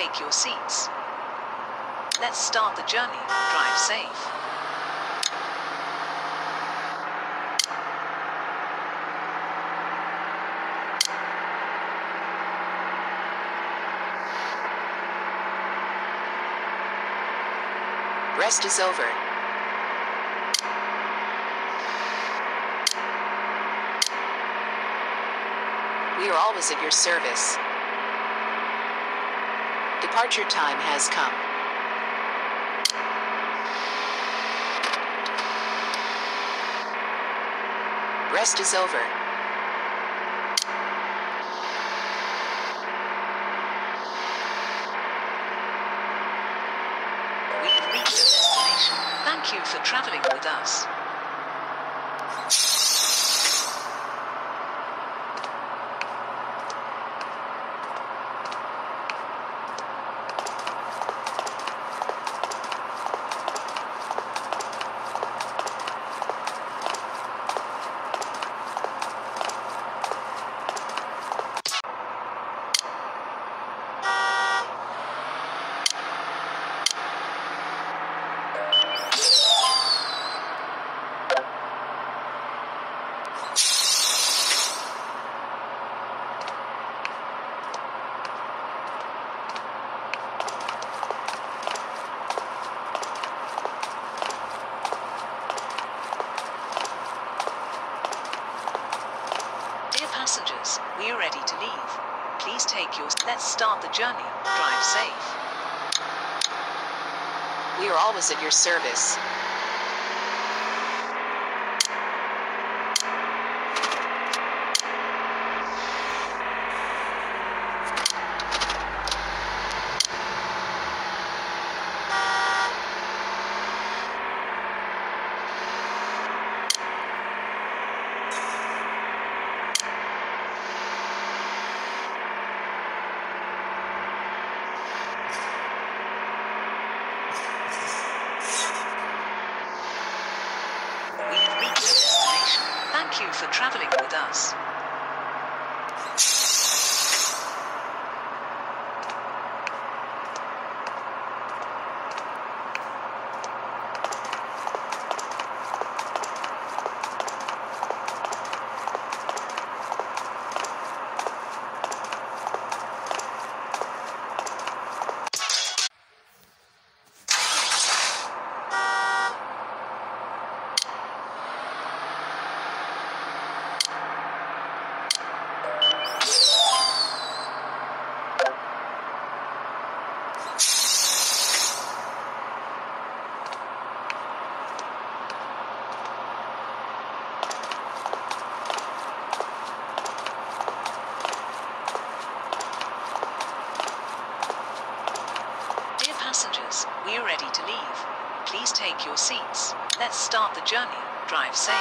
take your seats. Let's start the journey. Drive safe. Rest is over. We are always at your service. Departure time has come. Rest is over. We've reached the destination. Thank you for traveling with us. Passengers, we are ready to leave. Please take your... Let's start the journey. Drive safe. We are always at your service. Thank you for traveling with us. Passengers, we are ready to leave. Please take your seats. Let's start the journey. Drive safe.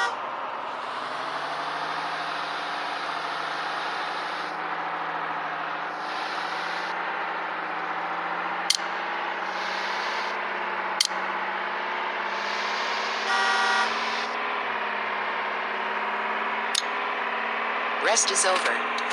Rest is over.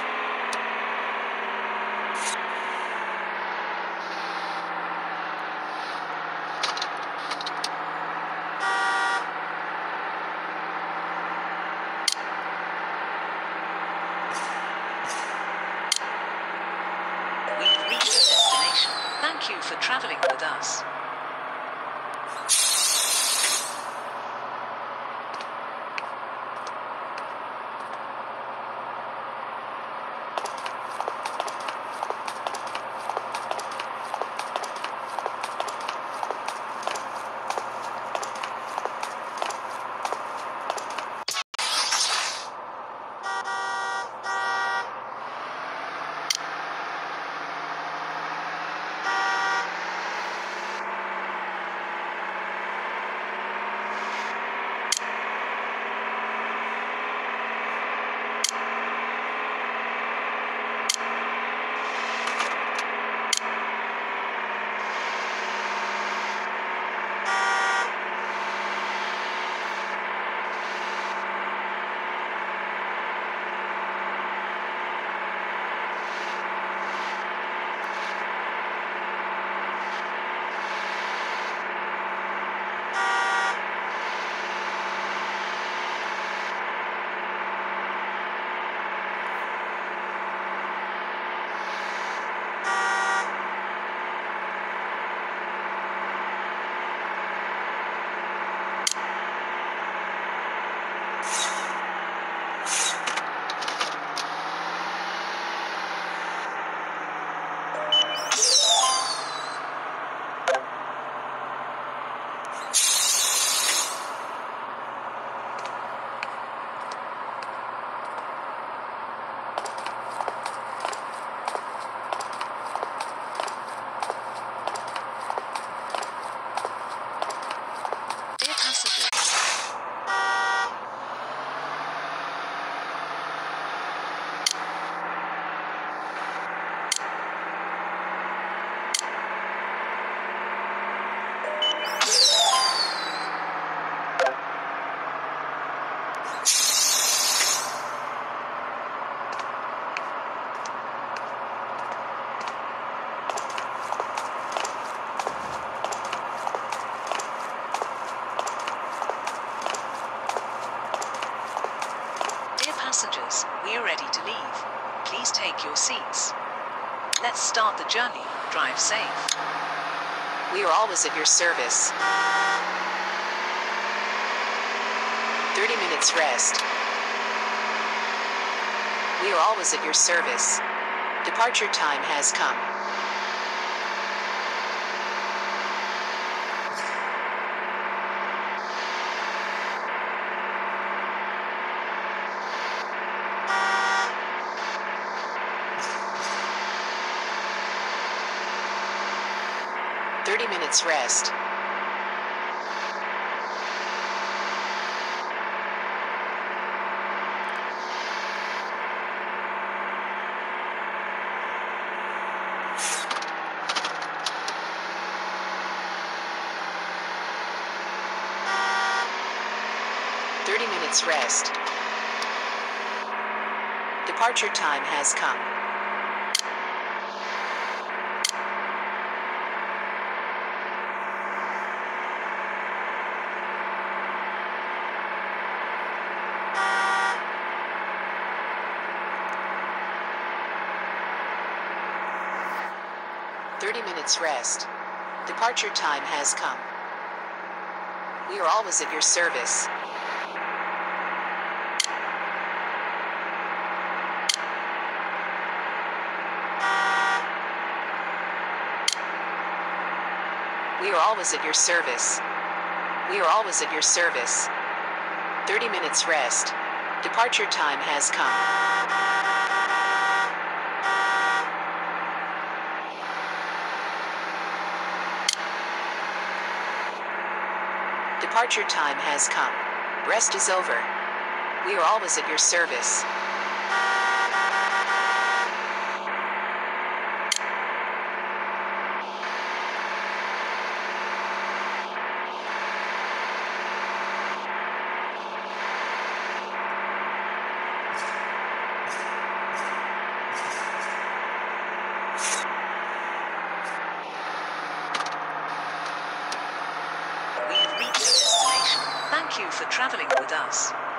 Thank you for traveling with us. take your seats. Let's start the journey. Drive safe. We are always at your service. 30 minutes rest. We are always at your service. Departure time has come. Minutes rest. Minutes rest. Departure time has come. Minutes rest. Departure time has come. We are always at your service. We are always at your service. We are always at your service. 30 minutes rest. Departure time has come. Departure time has come. Rest is over. We are always at your service. Thank you for traveling with us.